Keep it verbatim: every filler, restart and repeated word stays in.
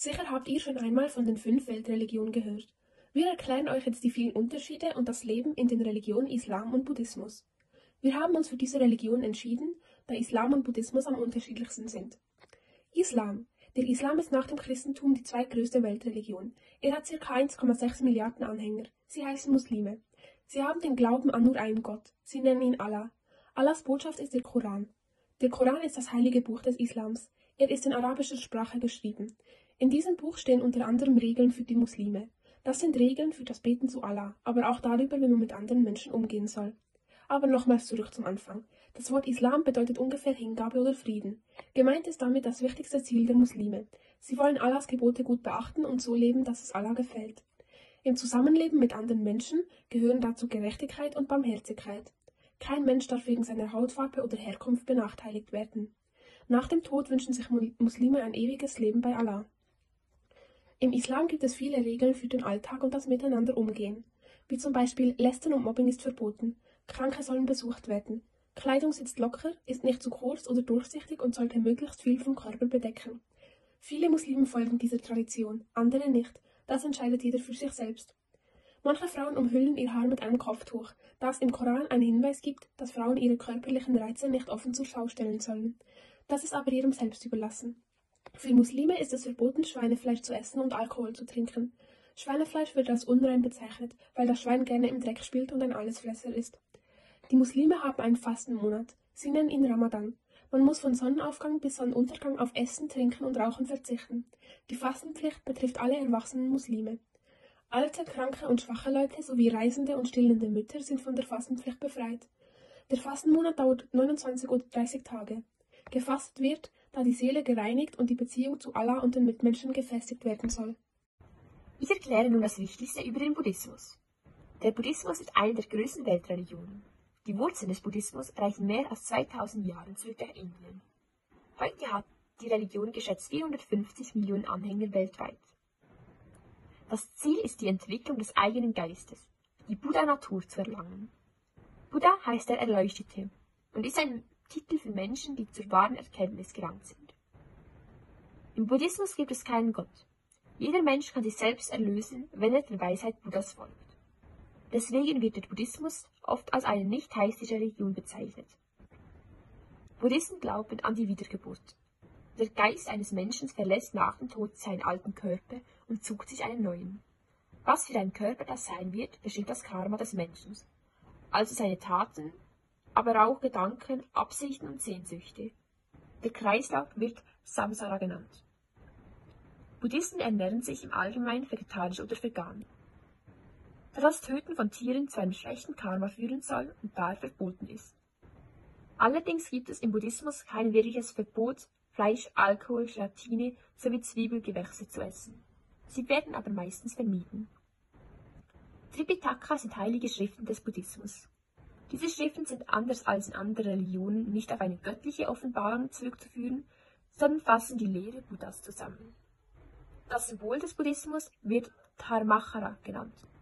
Sicher habt ihr schon einmal von den fünf Weltreligionen gehört. Wir erklären euch jetzt die vielen Unterschiede und das Leben in den Religionen Islam und Buddhismus. Wir haben uns für diese Religionen entschieden, da Islam und Buddhismus am unterschiedlichsten sind. Islam. Der Islam ist nach dem Christentum die zweitgrößte Weltreligion. Er hat ca. eins Komma sechs Milliarden Anhänger. Sie heißen Muslime. Sie haben den Glauben an nur einen Gott. Sie nennen ihn Allah. Allahs Botschaft ist der Koran. Der Koran ist das heilige Buch des Islams. Er ist in arabischer Sprache geschrieben. In diesem Buch stehen unter anderem Regeln für die Muslime. Das sind Regeln für das Beten zu Allah, aber auch darüber, wie man mit anderen Menschen umgehen soll. Aber nochmals zurück zum Anfang. Das Wort Islam bedeutet ungefähr Hingabe oder Frieden. Gemeint ist damit das wichtigste Ziel der Muslime. Sie wollen Allahs Gebote gut beachten und so leben, dass es Allah gefällt. Im Zusammenleben mit anderen Menschen gehören dazu Gerechtigkeit und Barmherzigkeit. Kein Mensch darf wegen seiner Hautfarbe oder Herkunft benachteiligt werden. Nach dem Tod wünschen sich Muslime ein ewiges Leben bei Allah. Im Islam gibt es viele Regeln für den Alltag und das Miteinander umgehen. Wie zum Beispiel Lästern und Mobbing ist verboten. Kranke sollen besucht werden. Kleidung sitzt locker, ist nicht zu kurz oder durchsichtig und sollte möglichst viel vom Körper bedecken. Viele Muslime folgen dieser Tradition, andere nicht. Das entscheidet jeder für sich selbst. Manche Frauen umhüllen ihr Haar mit einem Kopftuch, da es im Koran einen Hinweis gibt, dass Frauen ihre körperlichen Reize nicht offen zur Schau stellen sollen. Das ist aber ihrem selbst überlassen. Für Muslime ist es verboten, Schweinefleisch zu essen und Alkohol zu trinken. Schweinefleisch wird als unrein bezeichnet, weil das Schwein gerne im Dreck spielt und ein Allesfresser ist. Die Muslime haben einen Fastenmonat. Sie nennen ihn Ramadan. Man muss von Sonnenaufgang bis Sonnenuntergang auf Essen, Trinken und Rauchen verzichten. Die Fastenpflicht betrifft alle erwachsenen Muslime. Alte, kranke und schwache Leute sowie reisende und stillende Mütter sind von der Fastenpflicht befreit. Der Fastenmonat dauert neunundzwanzig oder dreißig Tage. Gefastet wird, da die Seele gereinigt und die Beziehung zu Allah und den Mitmenschen gefestigt werden soll. Ich erkläre nun das Wichtigste über den Buddhismus. Der Buddhismus ist eine der größten Weltreligionen. Die Wurzeln des Buddhismus reichen mehr als zweitausend Jahre zurück nach Indien. Heute hat die Religion geschätzt vierhundertfünfzig Millionen Anhänger weltweit. Das Ziel ist die Entwicklung des eigenen Geistes, die Buddha-Natur zu erlangen. Buddha heißt der Erleuchtete und ist ein Titel für Menschen, die zur wahren Erkenntnis gelangt sind. Im Buddhismus gibt es keinen Gott. Jeder Mensch kann sich selbst erlösen, wenn er der Weisheit Buddhas folgt. Deswegen wird der Buddhismus oft als eine nicht-theistische Religion bezeichnet. Buddhisten glauben an die Wiedergeburt. Der Geist eines Menschen verlässt nach dem Tod seinen alten Körper und sucht sich einen neuen. Was für ein Körper das sein wird, bestimmt das Karma des Menschen, also seine Taten, aber auch Gedanken, Absichten und Sehnsüchte. Der Kreislauf wird Samsara genannt. Buddhisten ernähren sich im Allgemeinen vegetarisch oder vegan, da das Töten von Tieren zu einem schlechten Karma führen soll und daher verboten ist. Allerdings gibt es im Buddhismus kein wirkliches Verbot, Fleisch, Alkohol, Gelatine sowie Zwiebelgewächse zu essen. Sie werden aber meistens vermieden. Tripitaka sind heilige Schriften des Buddhismus. Diese Schriften sind anders als in anderen Religionen nicht auf eine göttliche Offenbarung zurückzuführen, sondern fassen die Lehre Buddhas zusammen. Das Symbol des Buddhismus wird Dharmakara genannt.